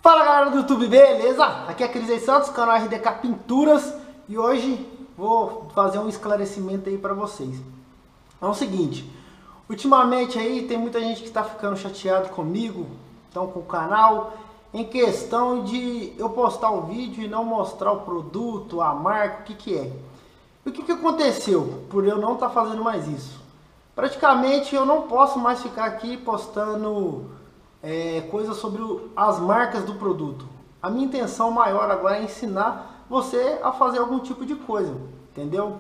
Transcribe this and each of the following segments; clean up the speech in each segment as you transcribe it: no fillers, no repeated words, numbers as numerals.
Fala galera do YouTube, beleza? Aqui é Cris Santos, canal RDK Pinturas, e hoje vou fazer um esclarecimento aí pra vocês. É o seguinte, ultimamente aí tem muita gente que tá ficando chateado comigo, então com o canal, em questão de eu postar o vídeo e não mostrar o produto, a marca, o que é. E o que aconteceu por eu não estar fazendo mais isso? Praticamente eu não posso mais ficar aqui postando coisas sobre as marcas do produto. A minha intenção maior agora é ensinar você a fazer algum tipo de coisa, entendeu?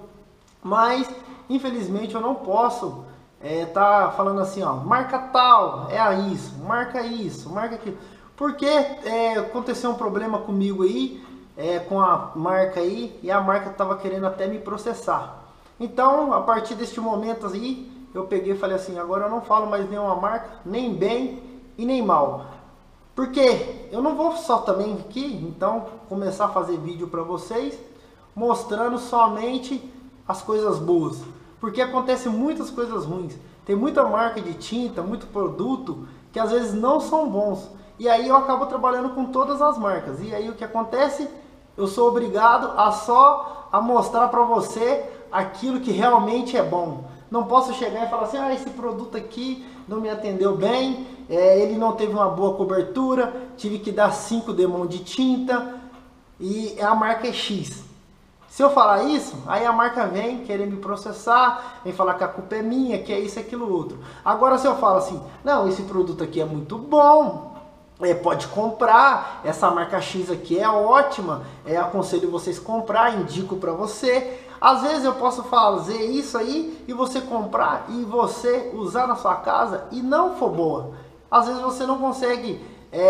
Mas infelizmente eu não posso tá falando assim, ó, marca tal, isso, marca aquilo, porque aconteceu um problema comigo aí, com a marca aí, e a marca estava querendo até me processar. Então, a partir deste momento aí, eu peguei e falei assim, agora eu não falo mais nenhuma marca, nem bem e nem mal. Porque eu não vou só também aqui, então, começar a fazer vídeo para vocês, mostrando somente as coisas boas. Porque acontece muitas coisas ruins. Tem muita marca de tinta, muito produto, que às vezes não são bons. E aí eu acabo trabalhando com todas as marcas. E aí o que acontece? Eu sou obrigado a só mostrar para você aquilo que realmente é bom. Não posso chegar e falar assim, esse produto aqui não me atendeu bem, ele não teve uma boa cobertura, tive que dar 5 demão de tinta e a marca é X. Se eu falar isso, aí a marca vem querer me processar, vem falar que a culpa é minha, que é isso, aquilo, outro. Agora se eu falo assim, não, esse produto aqui é muito bom, pode comprar, essa marca X aqui é ótima, aconselho vocês comprar, indico para você. Às vezes eu posso fazer isso aí e você comprar e você usar na sua casa e não for boa. Às vezes você não consegue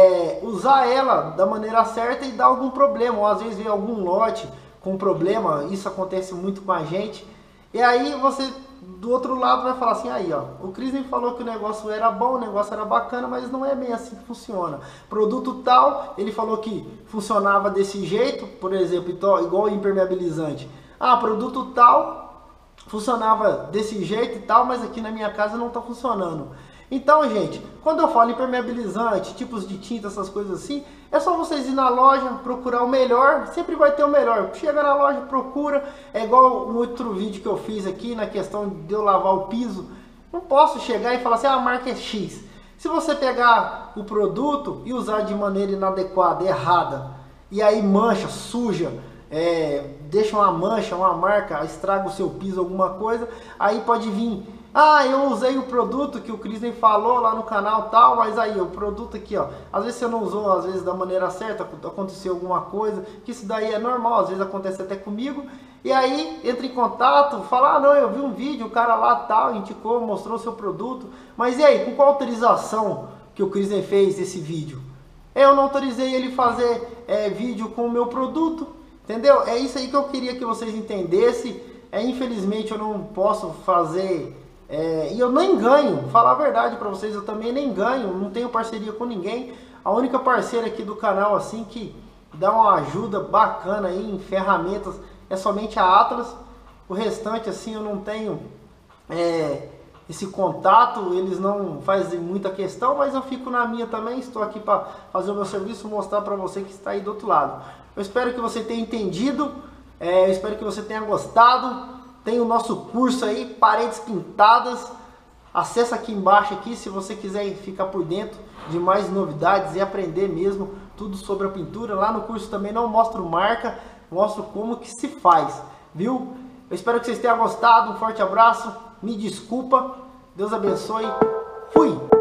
usar ela da maneira certa e dar algum problema, ou às vezes vem algum lote com problema, isso acontece muito com a gente. E aí você do outro lado vai falar assim, aí ó, o Cris me falou que o negócio era bom, o negócio era bacana, mas não é bem assim que funciona. Produto tal, ele falou que funcionava desse jeito, por exemplo, igual impermeabilizante. Produto tal funcionava desse jeito e tal, mas aqui na minha casa não está funcionando. Então, gente, quando eu falo impermeabilizante, tipos de tinta, essas coisas assim, é só vocês ir na loja, procurar o melhor, sempre vai ter o melhor. Chega na loja, procura, é igual um outro vídeo que eu fiz aqui na questão de eu lavar o piso. Não posso chegar e falar assim, a marca é X. Se você pegar o produto e usar de maneira inadequada, errada, e aí mancha, suja, deixa uma mancha, uma marca, estraga o seu piso, alguma coisa, aí pode vir, eu usei o produto que o Cris nem falou lá no canal tal, mas aí o produto aqui, ó, às vezes você não usou, às vezes da maneira certa, aconteceu alguma coisa, que isso daí é normal, às vezes acontece até comigo, e aí entra em contato, fala, não, eu vi um vídeo, o cara lá tal, indicou, mostrou o seu produto, mas e aí, com qual autorização que o Cris nem fez esse vídeo? Eu não autorizei ele fazer vídeo com o meu produto, entendeu? É isso aí que eu queria que vocês entendessem. Infelizmente eu não posso fazer, e eu nem ganho, falar a verdade para vocês, eu também nem ganho, não tenho parceria com ninguém. A única parceira aqui do canal assim que dá uma ajuda bacana aí em ferramentas é somente a Atlas. O restante assim eu não tenho esse contato, eles não fazem muita questão, mas eu fico na minha também, estou aqui para fazer o meu serviço, mostrar para você que está aí do outro lado. Eu espero que você tenha entendido, eu espero que você tenha gostado. Tem o nosso curso aí, Paredes Pintadas. Acesse aqui embaixo aqui se você quiser ficar por dentro de mais novidades e aprender mesmo tudo sobre a pintura. Lá no curso também não mostro marca, mostro como que se faz, viu? Eu espero que vocês tenham gostado, um forte abraço, me desculpa, Deus abençoe, fui!